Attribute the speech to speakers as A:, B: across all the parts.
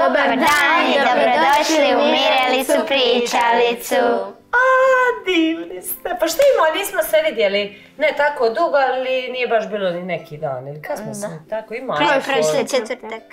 A: Dobar dan i dobrodošli u Mirjelicu pričalicu.
B: Divni ste. Pa što ima, nismo se vidjeli ne tako dugo, ali nije baš bilo ni neki dan. Ili kad smo se tako imali?
A: Prošli četvrtak.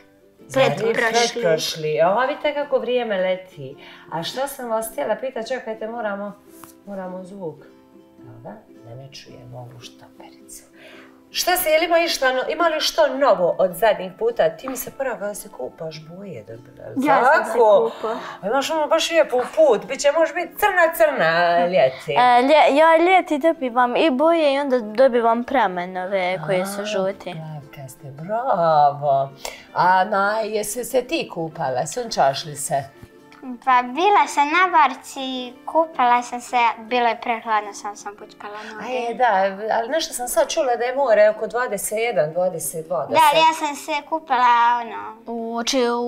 B: Prošli. A vidite kako vrijeme leti. A što sam vas htjela pitati, čekajte, moramo zvuk. Da, ne čujemo ovu štapericu. Šta se, ima li što novo od zadnjih puta? Ti mi se prvo kada se kupaš boje dobila.
A: Ja sam se kupao.
B: Imaš ono baš lijepo put, može biti crna ljeti.
C: Ja ljeti dobivam i boje i onda dobivam pramenove koje su žuti.
B: Plavka ste, bravo. A jesi se ti kupala, sunčaš li se?
A: Pa bila sam na barci, kupala sam se, bilo je prehladno, sam pučkala noge.
B: Da, ali nešto sam sad čula da je more oko 21, 22.
A: Da, ja sam se kupala
C: u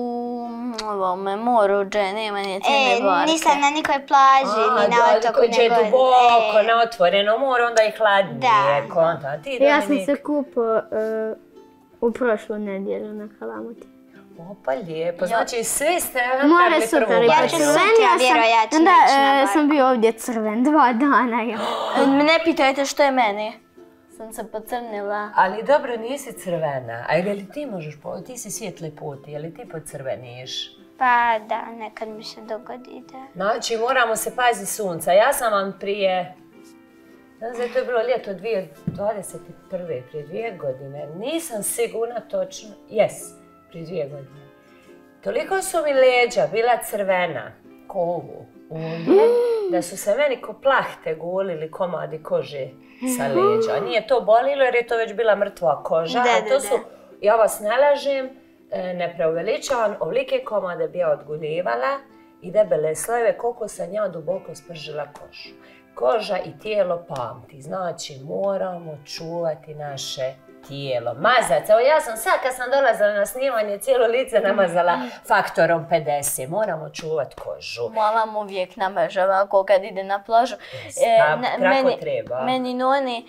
C: ovome moru, gdje nema nije cijene barke.
A: Nisam na nikoj plaži, ni na otoku, nego...
B: Gdje je duboko, na otvoreno more, onda je hladnije.
D: Ja sam se kupao u prošlu nedjelju na Kalamuti.
B: Opa, lijepo. Znači, svi ste
D: napravili prvu barku.
A: Ja ću sutra vjerojatno ići na barku.
D: Sam bio ovdje crven 2 dana.
C: Ne pitajte što je meni. Sam se pocrnila.
B: Ali dobro, nisi crvena. A je li ti možeš, ti si svijetli puti, je li ti pocrveniš?
A: Pa da, nekad mi se dogodi, da.
B: Znači, moramo se paziti sunca. Ja sam vam prije... Znači, to je bilo ljeto 2021. prije 2 godine. Nisam sigurna točno. Prije 2 godine. Toliko su mi leđa bila crvena, ko ovu, ovdje, da su se meni ko plahte gulili komadi kože sa leđa. Nije to bolilo jer je to već bila mrtva koža, a to su, ja vas ne lažem, ne preuveličavam, ovolike komade bi ja odguljivala i debele slojeve koliko sam ja duboko spržila kožu. Koža i tijelo pamti, znači moramo čuvati naše tijelo. Mazat, evo ja sam sad kad sam dolazila na snimanje cijelo lice namazala faktorom 50. Moramo čuvat kožu.
C: Malam uvijek namaže ovako kad ide na plažu.
B: Kako treba.
C: Meni noni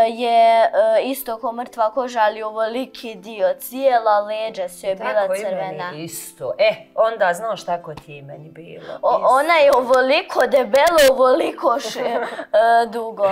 C: je isto ko mrtva koža, ali ovoliki dio, cijela leđa su je bila crvena.
B: Tako i meni isto. Onda znaš tako ti je meni bilo.
C: Ona je ovoliko debelo, ovoliko dugo.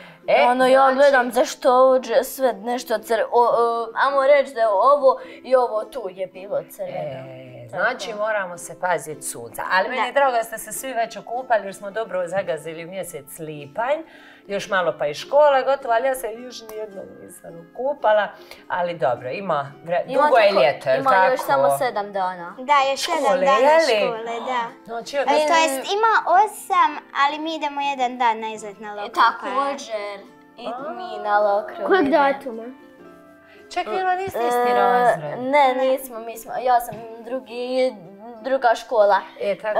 C: Ja gledam zašto sve nešto crveno. Amo reći da je ovo i ovo tu je bilo crveno.
B: Znači moramo se paziti sunca. Ali meni je drago da ste se svi već okupali jer smo dobro zagazili u mjesec lipanj. Još malo pa i škola gotova, ali ja se još nijednom nisam okupala. Ali dobro, dugo je ljeto, je li tako?
C: Ima još samo 7 dana.
A: Da, još 7 dana škole, da. To jest ima 8, ali mi idemo 1 dan na izlet na Lokru.
C: Također, i mi na Lokru.
D: Kojeg datuma?
B: Čekaj, ili niste isti razred?
C: Ne, nismo, ja sam druga škola.
B: Tako.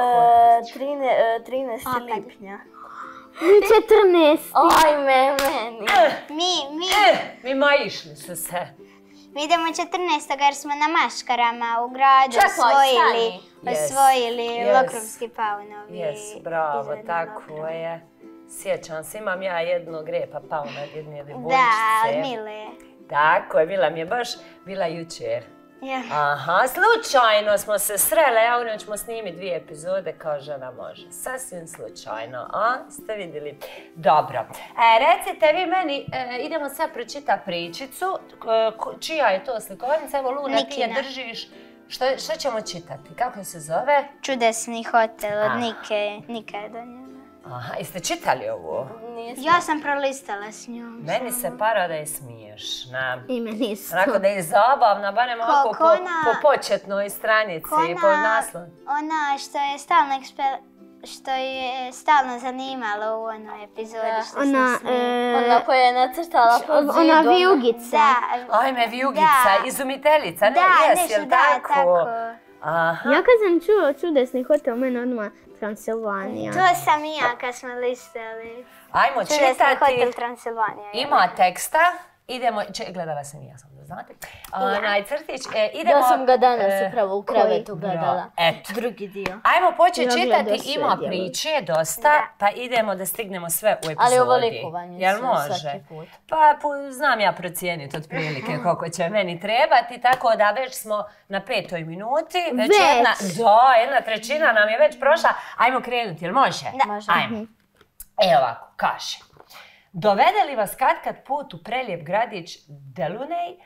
C: 13. lipnja.
D: 14.
C: Ajme, meni.
A: Mi
B: išli su se.
A: Mi idemo 14. jer smo na maškarama u gradu osvojili Lokrovski paunovi.
B: Bravo, tako je. Sjećam se, imam ja jednog repa pauna od jedne djevojčice.
A: Da, Mile.
B: Tako je, Mila mi je baš bila jučer. Aha, slučajno smo se srele, ja u njoj ćemo snimiti 2 epizode kao žena može. Sasvim slučajno, ste vidjeli? Dobro. Recite vi meni, idemo sad pročitati pričicu. Čija je to slikovnica? Evo Luna, ti je držiš. Što ćemo čitati? Kako se zove?
A: Čudesni hotel od Nike je donijela.
B: Aha, jeste čitali ovo?
A: Ja sam prolistala s njom.
B: Meni se para da je smiješna.
D: I meni isto.
B: Onako da je zabavna, barem ovako po početnoj stranici, po naslovu.
A: Ona što je stalno zanimalo u onoj epizodi što se snimila.
C: Ona koja je nacrtala pod zidom.
D: Ona vijugica.
B: Ajme, vijugica, izumiteljica, ne? Jesi li tako?
D: Ja kad sam čuo čudesni hotel, mene odmah Transilvanija.
A: To sam i ja kad smo listali.
B: Ajmo čitati.
A: Čudesni hotel Transilvanija.
B: Ima teksta, Idemo, gledala sam i ja sam da znate. Crtić, idemo...
C: Ja sam ga danas upravo u krevetu gledala. Drugi dio.
B: Ajmo početi čitati, ima priče dosta, pa idemo da stignemo sve u epizodi.
C: Ali ovo likovanje
B: jel može? Pa znam ja procijeniti otprilike koliko će meni trebati, tako da već smo na 5. minuti. Već? Jedna trećina nam je već prošla. Ajmo krenuti, jel može?
C: Da. Može.
B: Ajmo. Evo ovako, kaže. Dovede li vas katkad put u prelijep gradić Delaunay?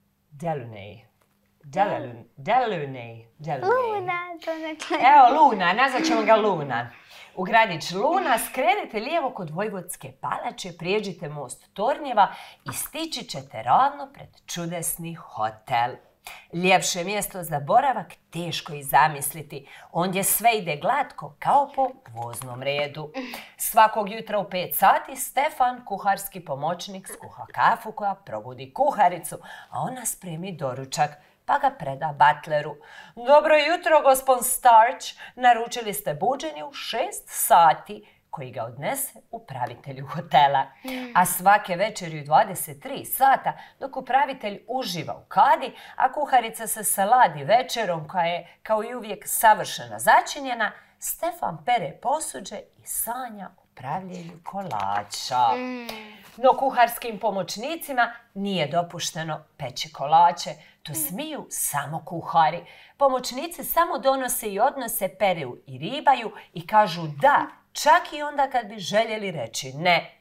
A: Luna, to nekako.
B: Evo Luna, nazvat ćemo ga Luna. U gradić Luna skrenite lijevo kod Vojvodske palače, prijeđite most Tornjeva i stići ćete ravno pred čudesni hotel. Ljepše mjesto za boravak teško i zamisliti. Ondje sve ide glatko kao po voznom redu. Svakog jutra u 5 sati Stefan, kuharski pomoćnik, skuha kafu koja probudi kuharicu, a ona spremi doručak pa ga preda butleru. Dobro jutro, gospon Starch, naručili ste buđenje u 6 sati koji ga odnese upravitelju hotela. A svake večeri u 23 sata, dok upravitelj uživa u kadi, a kuharica se saladi večerom koja je kao i uvijek savršeno začinjena, Stefan pere posuđe i sanja o pravljenju kolača. No kuharskim pomoćnicima nije dopušteno peći kolače. To smiju samo kuhari. Pomoćnici samo donose i odnose, peru i ribaju i kažu da, čak i onda kad bi željeli reći ne.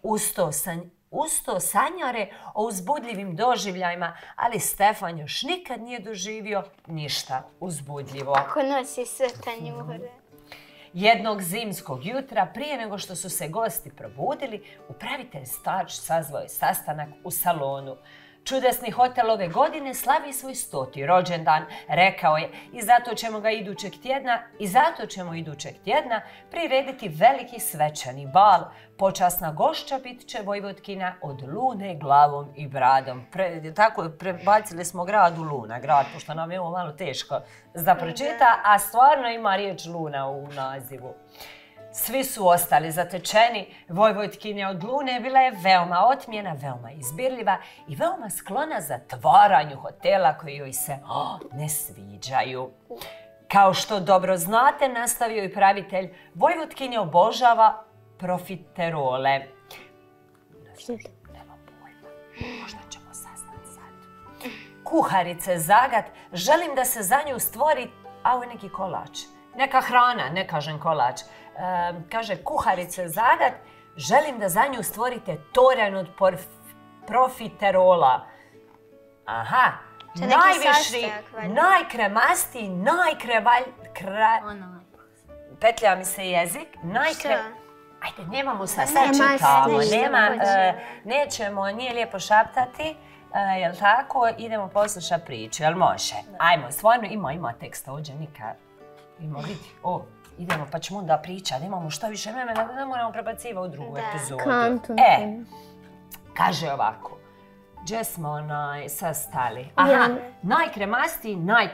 B: Uz to sanjare o uzbudljivim doživljajima, ali Stefan još nikad nije doživio ništa uzbudljivo.
A: Ako nosi sve tanjure.
B: Jednog zimskog jutra, prije nego što su se gosti probudili, upravitelj Starch sazvao je sastanak u salonu. Čudesni hotel ove godine slavi svoj 100. rođendan, rekao je, i zato ćemo idućeg tjedna prirediti veliki svečani bal. Počasna gošća bit će Vojvodkina od Lune glavom i bradom. Tako prebacili smo grad u Luna, grad, pošto nam je ovo malo teško za pročita, a stvarno ima riječ Luna u nazivu. Svi su ostali zatečeni. Vojvodkinja od Lune bila je veoma otmjena, veoma izbirljiva i veoma sklona zatvaranju hotela koji joj se ne sviđaju. Kao što dobro znate, nastavio i pravitelj, Vojvodkinja obožava profiterole. Nema pojma, možda ćemo saznati sad. Kuharice Zagat, želim da se za nju stvori, a ovo je neki kolač. Neka hrana, ne kažem kolač. Kaže, kuharice Zagat, želim da za nju stvorite toranj od profiterola. Aha, najviši, najkremastiji, petlja mi se jezik, Ajde, nemamo sad čitamo, nećemo, nije lijepo šaptati, jel tako, idemo poslušati priču, jel može? Ajmo, stvarno ima teksta ovdje, nikad. Ima, vidi, idemo pa ćemo onda pričati, imamo što više vremena, da ne moramo prebacivati u drugu epizodu. Kaže ovako, gdje smo sastali? Aha, najkremastiji,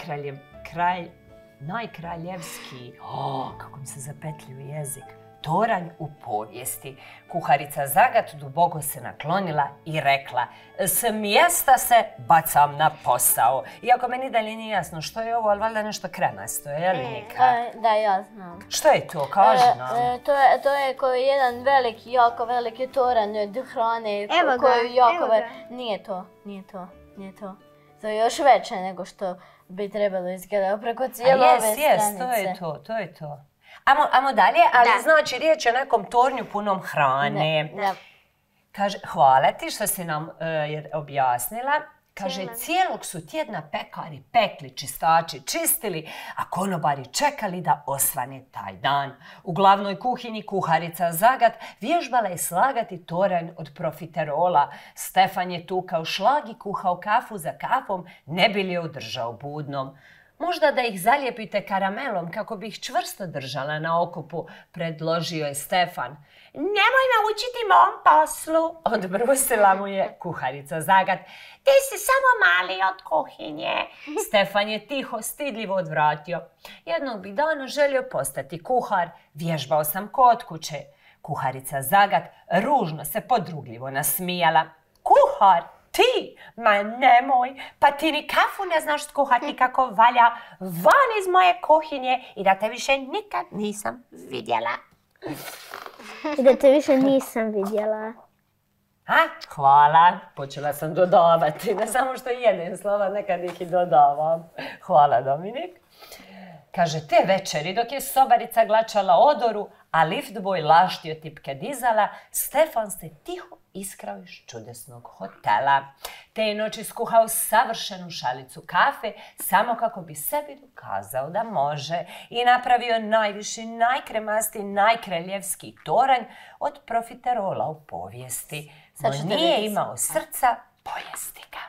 B: najkraljevski, kako mi se zapetljio jezik, toranj u povijesti. Kuharica Zagat duboko se naklonila i rekla, s mjesta se bacam na posao. Iako meni dalje nije jasno što je ovo, ali valjda nešto kremasto, je li Nika?
C: Da, ja znam.
B: Što je to? Kaži nam.
C: To je koji jedan veliki, jako veliki toranj od hrane. Evo ga. Nije to. To je još veće nego što bi trebalo izgledati preko cijele ove stranice.
B: To je to. Amo dalje, ali znači riječ je o nekom tornju punom hrane. Kaže, hvala ti što si nam objasnila. Kaže, cijelog su tjedna pekari pekli, čistači čistili, a konobari čekali da osvane taj dan. U glavnoj kuhinji kuharica Zagat vježbala je slagati toranj od profiterola. Stefan je tukao šlag i kuhao kafu za kafom, ne bi li je održao budnom. Možda da ih zalijepite karamelom kako bi ih čvrsto držala na okupu, predložio je Stefan. Nemoj me učiti mom poslu, odbrusila mu je kuharica Zagat. Ti si samo mali od kuhinje. Stefan je tiho, stidljivo odvratio. Jednog bi dana želio postati kuhar. Vježbao sam kod kuće. Kuharica Zagat ružno se podrugljivo nasmijala. Kuhar? ti? Ma nemoj, pa ti ni kafu ne znaš skuhati kako valja. Van iz moje kuhinje i da te više nikad nisam vidjela.
D: I da te više nisam vidjela.
B: Hvala, počela sam dodavati, ne samo što jedem slova, nekad ih i dodavam. Hvala, Dominik. Kaže, te večeri dok je sobarica glačala odoru, a liftboj laštio tipke dizala, Stefan se tiho iskrao iz čudesnog hotela. Te noći skuhao savršenu šalicu kafe, samo kako bi sebi dokazao da može i napravio najviši, najkremasti, najkraljevski toranj od profiterola u povijesti. No nije imao srca pojesti ga.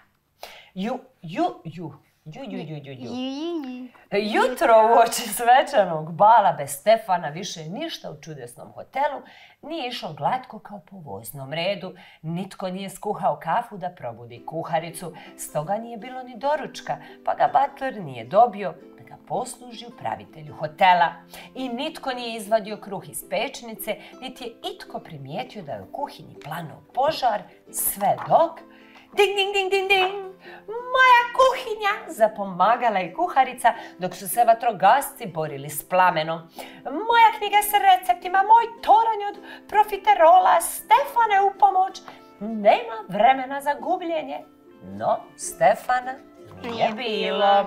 B: Jutro uoči svečanog bala bez Stefana više ništa u čudesnom hotelu nije išlo glatko kao po voznom redu. Nitko nije skuhao kafu da probudi kuharicu, stoga nije bilo ni doručka, pa ga butler nije dobio da ga posluži upravitelju hotela. I nitko nije izvadio kruh iz pečnice, niti je itko primijetio da je u kuhinji planuo požar, sve dok... Ding, ding, ding, ding, ding! Moja kuhinja! Zapomagala je kuharica dok su se vatrogasci borili s plamenom. Moja knjiga s receptima, moj toranj od profiterola, Stefane u pomoć. Nema vremena za gubljenje. No, Stefana nije bilo.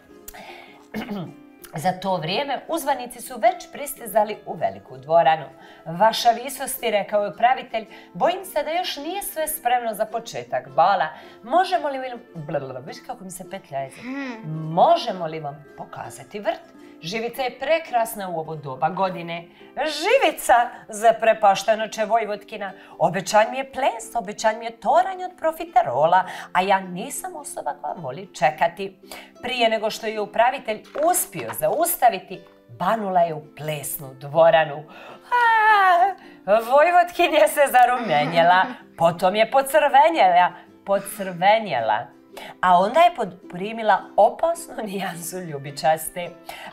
B: Za to vrijeme uzvanici su već pristizali u veliku dvoranu. Vaša visosti, rekao je upravitelj, bojim se da još nije sve spremno za početak bala. Možemo li vam... Viš kako mi se petlja jezik. Možemo li vam pokazati vrt? Živica je prekrasna u ovo doba godine. Živica, zaprepašteno će Vojvodkina. Obećan mi je ples, obećan mi je toranj od profiterola, a ja nisam osoba koja voli čekati. Prije nego što je upravitelj uspio zaustaviti, banula je u plesnu dvoranu. Vojvodkin je se zarumenjela, potom je pocrvenjela. A onda je primila opasnu nijansu ljubičaste.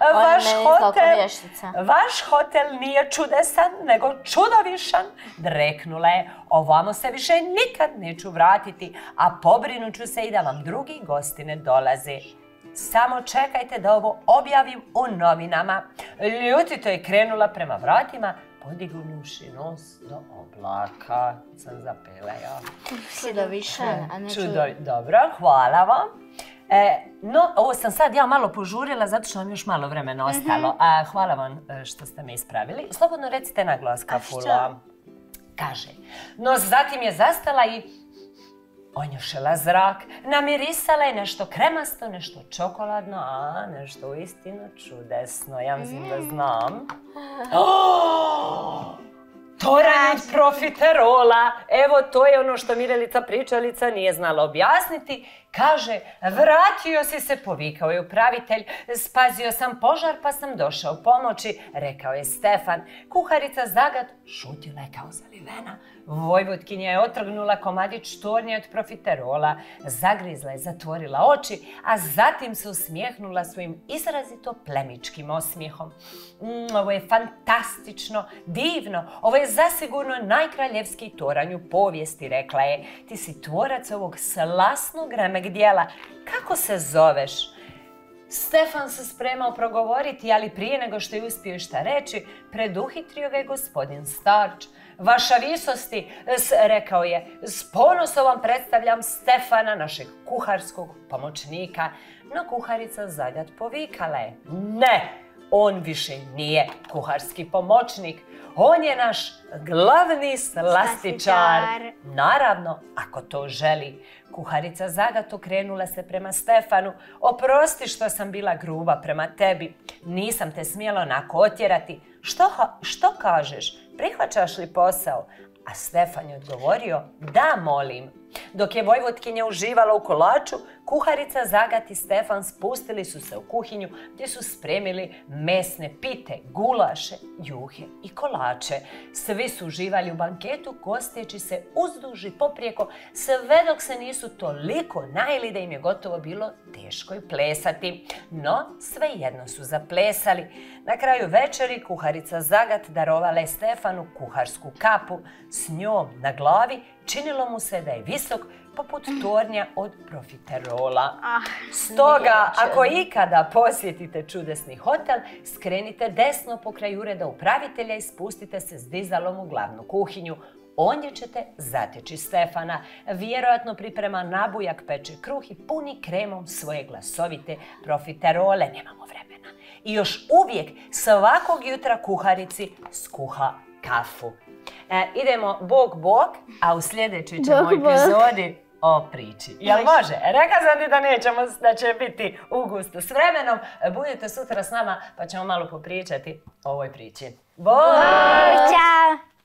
B: Vaš hotel nije čudesan, nego čudovišan, dreknula je. Ovamo se više nikad neću vratiti, a pobrinut ću se i da vam drugi gosti ne dolaze. Samo čekajte da ovo objavim u novinama. Ljutito je krenula prema vratima, podignuši nos do oblaka. Sam zapela ja.
C: Čudovišan, a ne
B: Dobro, hvala vam. No, ovo sam sad ja malo požurila zato što vam još malo vremena ostalo. Hvala vam što ste me ispravili. Slobodno recite na glas, Kafula. Kaže, no zatim je zastala i onjušila zrak, namirisala je nešto kremasto, nešto čokoladno, a nešto uistinu čudesno. Ja mislim da znam. Toranj od profiterola. Evo, to je ono što Mirelica pričalica nije znala objasniti. Kaže, vratio si se, povikao je upravitelj. Spazio sam požar pa sam došao pomoći, rekao je Stefan. Kuharica Zagat šutila je kao zalivena. Vojvodkinja je otrgnula komadić tornja od profiterola, zagrizla je, zatvorila oči, a zatim se usmijehnula svojim izrazito plemičkim osmijehom. Ovo je fantastično, divno, ovo je zasigurno najkraljevski toranj u povijesti, rekla je. Ti si tvorac ovog slasnog remek dijela. Kako se zoveš? Stefan se spremao progovoriti, ali prije nego što je uspio šta reći, preduhitrio ga je gospodin Starč. Vaša visosti, rekao je, s ponosom vam predstavljam Stefana, našeg kuharskog pomoćnika. No kuharica Zagat povikala je, ne, on više nije kuharski pomoćnik. On je naš glavni slastičar. Naravno, ako to želi. Kuharica Zagat okrenula se prema Stefanu. Oprosti što sam bila gruba prema tebi. Nisam te smjela onako otjerati. Što kažeš? Prihvaćaš li posao? A Stefan je odgovorio, da, molim. Dok je Vojvodkinja uživala u kolaču, kuharica Zagat i Stefan spustili su se u kuhinju gdje su spremili mesne pite, gulaše, juhe i kolače. Svi su uživali u banketu kosteći se uzduž i poprijeko, sve dok se nisu toliko najeli da im je gotovo bilo teško i plesati. No, svejedno su zaplesali. Na kraju večeri kuharica Zagat darovala je Stefanu kuharsku kapu. S njom na glavi činilo mu se da je visok poput tornja od profiterola. Stoga, ako ikada posjetite čudesni hotel, skrenite desno pokraj ureda upravitelja i spustite se s dizalom u glavnu kuhinju. Ondje ćete zateći Stefana. Vjerojatno priprema nabujak, peče kruh i puni kremom svoje glasovite profiterole. Nemamo vremena. I još uvijek svakog jutra kuharici skuha kafu. Idemo bok, a u sljedećoj ćemo epizodi o priči. Jel može? Rekao sam ti da nećemo, da će biti u gustu s vremenom. Budite sutra s nama pa ćemo malo popričati o ovoj priči. Bok!
A: Ćao!